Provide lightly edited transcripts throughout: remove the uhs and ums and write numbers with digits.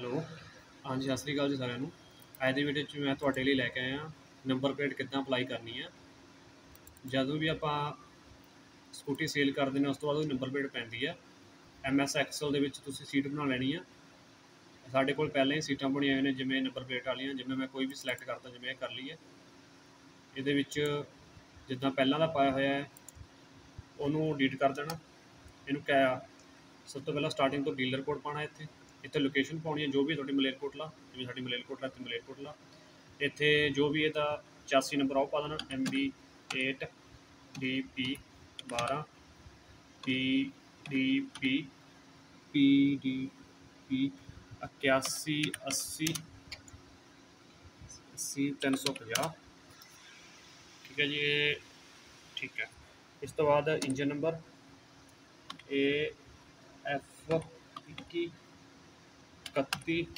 Hello. ਹਾਂਜੀ, ਸਤਿ ਸ਼੍ਰੀ ਅਕਾਲ ਜੀ ਸਾਰਿਆਂ ਨੂੰ। ਅੱਜ ਦੀ ਵੀਡੀਓ 'ਚ ਮੈਂ ਤੁਹਾਡੇ ਲਈ ਲੈ ਕੇ ਆਇਆ ਨੰਬਰ ਪਲੇਟ ਕਿੱਦਾਂ ਅਪਲਾਈ ਕਰਨੀ ਹੈ। ਜਦੋਂ ਵੀ ਆਪਾਂ ਸਕੂਟੀ ਸੇਲ ਕਰਦੇ ਨੇ ਉਸ ਤੋਂ ਬਾਅਦ ਉਹ ਨੰਬਰ ਪਲੇਟ ਪੈਂਦੀ ਹੈ। MS ਐਕਸਲ ਦੇ ਵਿੱਚ ਤੁਸੀਂ ਸੀਟ ਬਣਾ ਲੈਣੀ ਆ। ਸਾਡੇ ਕੋਲ ਪਹਿਲਾਂ ਹੀ ਸੀਟਾਂ ਬਣੀਆਂ ਹੋਈਆਂ ਨੇ, ਜਿਵੇਂ ਨੰਬਰ ਪਲੇਟ ਵਾਲੀਆਂ। ਜਿਵੇਂ ਮੈਂ ਕੋਈ ਵੀ ਸਿਲੈਕਟ ਕਰਦਾ, ਜਿਵੇਂ ਇਹ ਕਰ ਲਈਏ। ਇਹਦੇ ਵਿੱਚ ਜਿੱਦਾਂ ਪਹਿਲਾਂ ਦਾ ਪਾਇਆ ਹੋਇਆ ਹੈ ਉਹਨੂੰ ਡਿਲੀਟ ਕਰ ਦੇਣਾ। ਇਹਨੂੰ ਸਭ ਤੋਂ ਪਹਿਲਾਂ ਸਟਾਰਟਿੰਗ ਤੋਂ ਡੀਲਰ ਕੋਡ ਪਾਉਣਾ। ਇੱਥੇ ਲੋਕੇਸ਼ਨ ਪਾਉਣੀ ਹੈ, ਜੋ ਵੀ ਤੁਹਾਡੀ ਮਲੇਰਕੋਟਲਾ, ਜਿਵੇਂ ਸਾਡੀ ਮਲੇਰਕੋਟਲਾ ਇੱਥੇ ਮਲੇਰਕੋਟਲਾ। ਇੱਥੇ ਜੋ ਵੀ ਇਹਦਾ 84 ਨੰਬਰ ਆ ਉਹ ਪਾ ਦੇਣਾ, MB8 DP12 PDP PDP 81 80 350। ठीक है जी, ये ठीक है। इस तो बाद इंजन नंबर AF21 31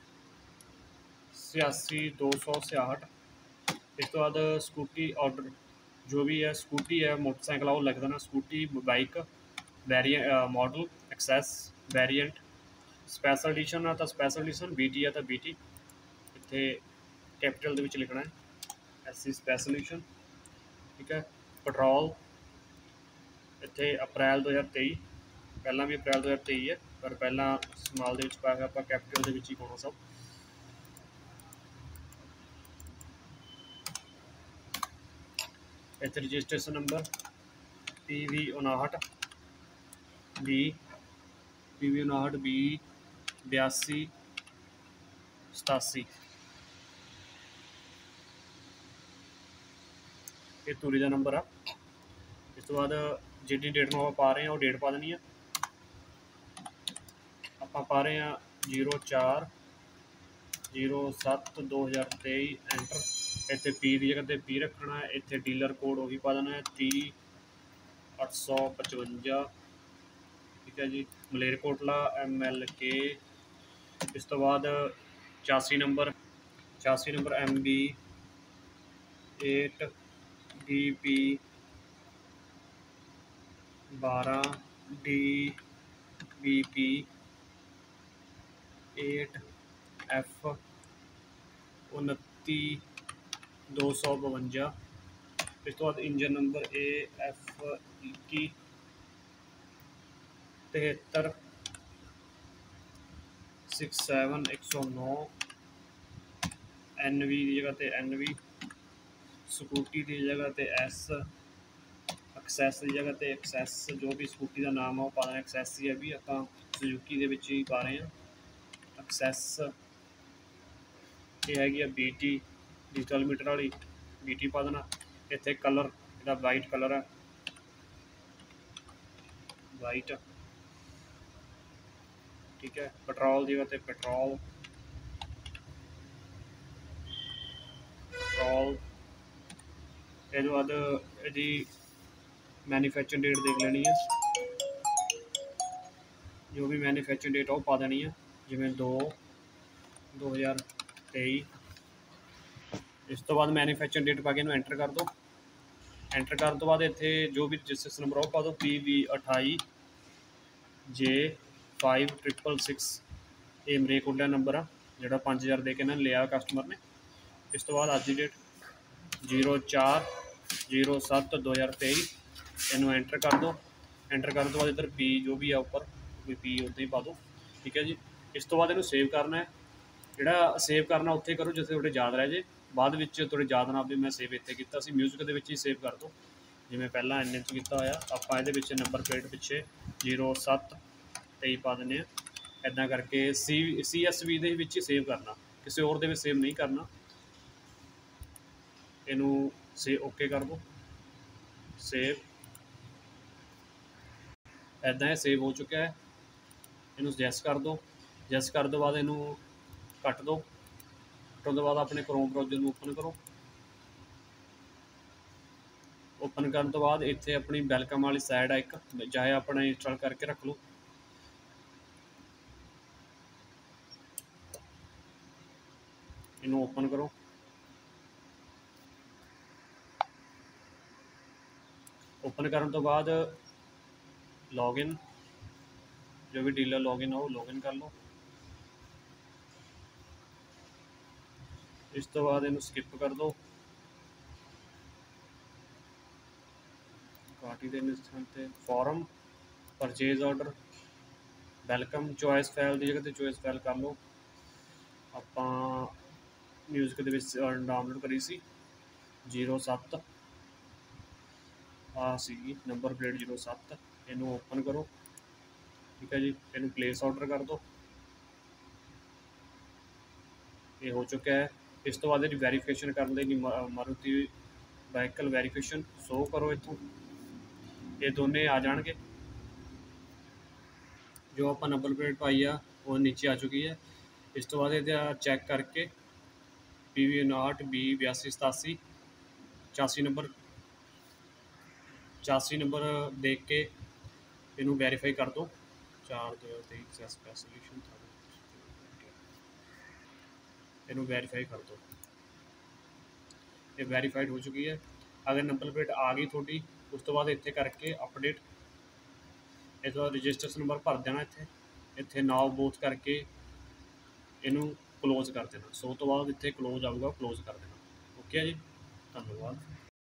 86 266। इस तो बाद स्कूटी ऑर्डर जो भी है, स्कूटी है मोटरसाइकिल वो लिख देना, Scooty bike model Access variant. Special edition है तो स्पैशल एडिशन, BT है तो BT। इतने कैपिटल के लिखना है SC स्पैशल एडिशन। ठीक है। पेट्रोल इतने अप्रैल 2023, पहला भी अप्रैल 2023 है, पर पहला स्माल के पाया आप कैपिटल के ही पाना सब। इतने रजिस्ट्रेशन नंबर PV59 B 82 87। ये तूरी का नंबर आ। इस तो बाद जितनी डेट में आप पा रहे हैं वो डेट पा देनी है। आप पा रहे हैं 04/07/2023 एंटर। इतने P की जगह P रखना है। इतने डीलर कोड वही पा देना है 30/855। ठीक है जी, मलेरकोटला MLK। इस तो बाद 84 number MB8 DP12 DBP 8F29 252। इस तो बाद इंजन नंबर AF21 73 67 109। NV की जगह पे NV, स्कूटी की जगह पे S, एक्सैस की जगह पे एक्सैस। जो भी स्कूटी का नाम है वो पा देना एक्सैस ही है, भी आप सुजुकी के ही पा रहे हैं एक्सैस। ये हैगी BT डिजिटल मीटर वाली, BT पा देना। इतने कलर इसका वाइट कलर है, वाइट। ठीक है। पेट्रोल की जगह पे पेट्रोल पेट्रोल। इस बाद यदि मैन्युफैक्चरिंग डेट देख लेनी है, जो भी मैन्युफैक्चरिंग डेट है वो पा देनी है, जिमें 2/2023। इस तो बाद मैन्युफैक्चरिंग डेट पा के एंटर कर दो। एंटर करने तो बाद इतने जो भी रजिस्ट्रेशन नंबर वो पा दो PV28J5666। ये मलेरकोटला नंबर आ जोड़ा 5000 दे के लिया कस्टमर ने। इस तो बाद अज की डेट 04/07/2023। इनू एंटर कर दो। एंटर करने तो बाद इधर P जो भी है ऊपर P उदा ही पा दो। ठीक है जी। इस तो बाद इनू सेव करना है। जोड़ा सेव करना उत्थे करो जिथे थोड़े याद रह जाए, बाद में थोड़े याद ना भी मैं सेव इतने किया। म्यूजिक के ही सेव कर दो, जिमें पहला NN किया होया। आप नंबर प्लेट पिछे 07/23 पा दें। इदा करके CSV के ही सेव करना, किसी और दे सेव नहीं करना। इनू ओके कर दो, सेव। इदा ये सेव हो चुका है। इनू जैस कर दो। जैस कर दो बाद इनू कट दो। कटने तो बाद अपने क्रोम ब्राउजर में ओपन करो। ओपन करने तो बाद इतने अपनी वेलकम वाली साइड है एक, चाहे अपना इंस्टॉल करके रख लो। इनू ओपन करो। ओपन करने तो बाद लॉगिन, जो भी डीलर लॉगिन हो लॉगिन कर लो। इस तो बाद इनू स्किप कर दो, पार्टी के स्थान पर form purchase order welcome choice file की जगह चॉइस फाइल कर लो। आप म्यूजिक डाउनलोड करी सी 07 आ सी नंबर प्लेट 07, इनू ओपन करो। ठीक है जी, इनू प्लेस ऑर्डर कर दो, ये हो चुका है। इस तो बाद वेरीफिकेशन करने की मारुति वाइकल वेरीफिकेशन शो करो, इतों ये दोनों आ जाएंगे। जो आप नंबर प्लेट पाई आ वो नीचे आ चुकी है। इस तो बाद चैक करके PV 59 B 82 87 85 नंबर देख के इनू वेरीफाई कर दो। 4 स्पेसिफिकेशन इनू वेरीफाई कर दो, ये वेरीफाइड हो चुकी है। अगर नंबर प्लेट आ गई थोड़ी, उस तो बाद इतने करके अपडेट इस बाद रजिस्ट्रेशन नंबर भर देना, इतने इतने नाव बोथ करके इनू क्लोज कर देना। 100 तो बाद इतने क्लोज आऊगा, क्लोज कर देना। ओके जी, धन्यवाद।